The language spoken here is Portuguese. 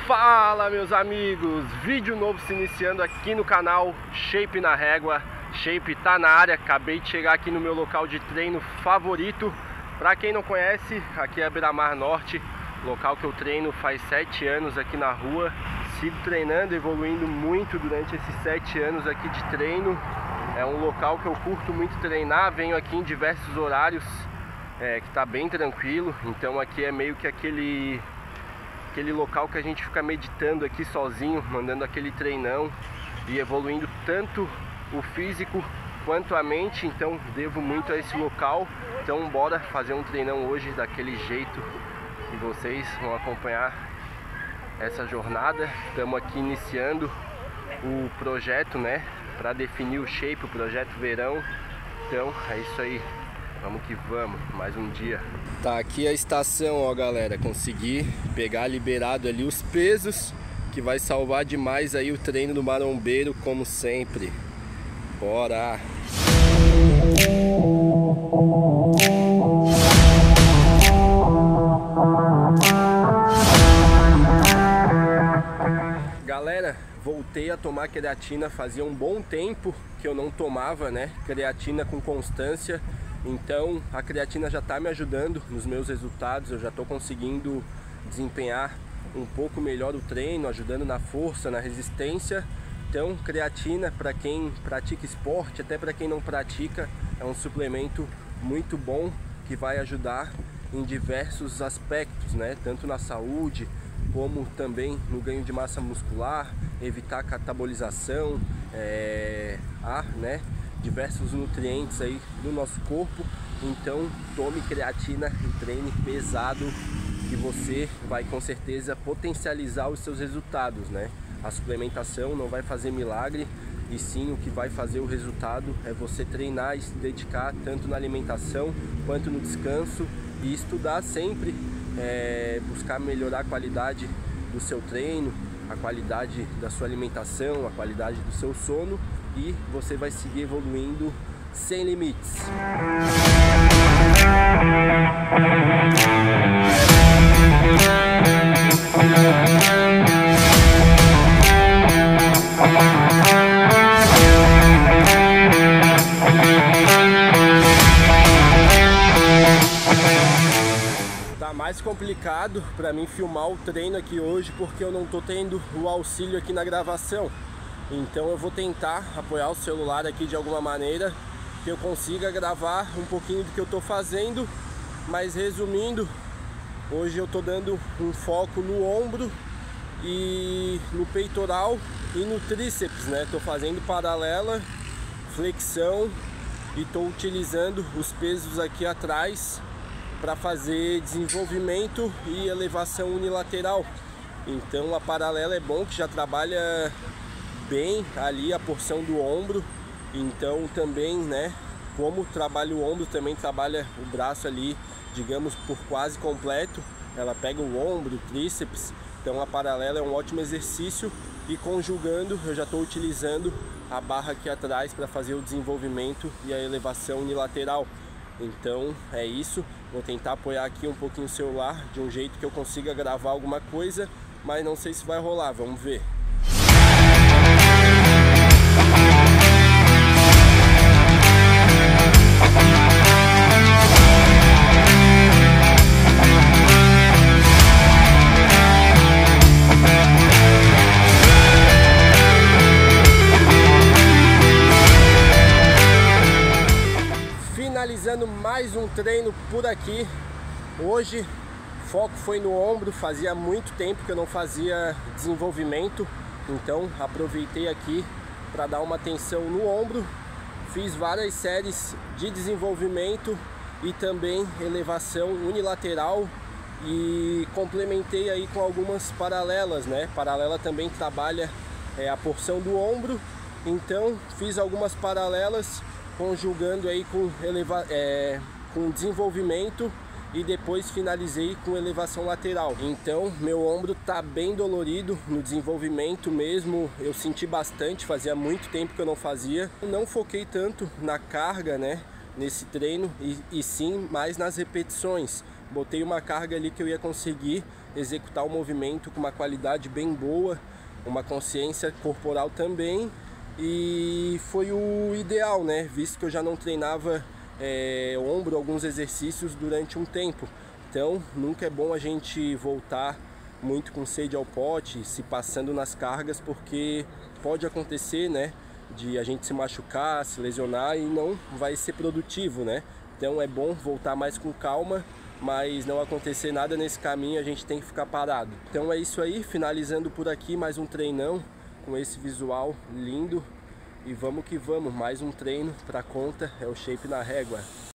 Fala, meus amigos, vídeo novo se iniciando aqui no canal Shape na Régua. Shape tá na área, acabei de chegar aqui no meu local de treino favorito. Pra quem não conhece, aqui é Beira-Mar Norte, local que eu treino faz 7 anos aqui na rua. Sigo treinando, evoluindo muito durante esses 7 anos aqui de treino. É um local que eu curto muito treinar, venho aqui em diversos horários, que tá bem tranquilo. Então aqui é meio que aquele local que a gente fica meditando aqui sozinho, mandando aquele treinão e evoluindo tanto o físico quanto a mente. Então devo muito a esse local. Então bora fazer um treinão hoje daquele jeito e vocês vão acompanhar essa jornada. Estamos aqui iniciando o projeto, né, para definir o shape, o projeto verão. Então é isso aí. Vamos que vamos, mais um dia. Tá aqui a estação, ó galera, consegui pegar liberado ali os pesos, que vai salvar demais aí o treino do marombeiro, como sempre. Bora! Galera, voltei a tomar creatina, fazia um bom tempo que eu não tomava, né, creatina com constância. Então a creatina já está me ajudando nos meus resultados, eu já estou conseguindo desempenhar um pouco melhor o treino, ajudando na força, na resistência. Então creatina, para quem pratica esporte, até para quem não pratica, é um suplemento muito bom que vai ajudar em diversos aspectos, né? Tanto na saúde como também no ganho de massa muscular, evitar a catabolização, né? Diversos nutrientes aí no nosso corpo. Então tome creatina e treine pesado, que você vai com certeza potencializar os seus resultados, né? A suplementação não vai fazer milagre, e sim o que vai fazer o resultado é você treinar e se dedicar tanto na alimentação quanto no descanso, e estudar sempre, buscar melhorar a qualidade do seu treino, a qualidade da sua alimentação, a qualidade do seu sono, e você vai seguir evoluindo sem limites. Tá mais complicado para mim filmar o treino aqui hoje, porque eu não tô tendo o auxílio aqui na gravação. Então eu vou tentar apoiar o celular aqui de alguma maneira, que eu consiga gravar um pouquinho do que eu tô fazendo. Mas resumindo, hoje eu tô dando um foco no ombro e no peitoral e no tríceps, né? Tô fazendo paralela, flexão, e tô utilizando os pesos aqui atrás para fazer desenvolvimento e elevação unilateral. Então a paralela é bom, que já trabalha bem ali a porção do ombro. Então também, né, como trabalha o ombro, também trabalha o braço ali, digamos, por quase completo. Ela pega o ombro, o tríceps. Então a paralela é um ótimo exercício, e conjugando eu já estou utilizando a barra aqui atrás para fazer o desenvolvimento e a elevação unilateral. Então é isso, vou tentar apoiar aqui um pouquinho o celular de um jeito que eu consiga gravar alguma coisa, mas não sei se vai rolar, vamos ver. Finalizando mais um treino por aqui. Hoje o foco foi no ombro, fazia muito tempo que eu não fazia desenvolvimento, então aproveitei aqui para dar uma atenção no ombro. Fiz várias séries de desenvolvimento e também elevação unilateral, e complementei aí com algumas paralelas, né? Paralela também trabalha a porção do ombro, então fiz algumas paralelas conjugando aí com desenvolvimento, e depois finalizei com elevação lateral. Então meu ombro tá bem dolorido no desenvolvimento mesmo, eu senti bastante, fazia muito tempo que eu não fazia. Não foquei tanto na carga, né, nesse treino, e sim mais nas repetições. botei uma carga ali que eu ia conseguir executar o movimento com uma qualidade bem boa, uma consciência corporal também, e foi o ideal, né? Visto que eu já não treinava ombro, alguns exercícios durante um tempo. Então nunca é bom a gente voltar muito com sede ao pote, se passando nas cargas, porque pode acontecer, né, de a gente se machucar, se lesionar e não vai ser produtivo, né? Então é bom voltar mais com calma, mas não acontecer nada nesse caminho, a gente tem que ficar parado. Então é isso aí, finalizando por aqui mais um treinão com esse visual lindo, e vamos que vamos, mais um treino pra conta, é o Shape na Régua.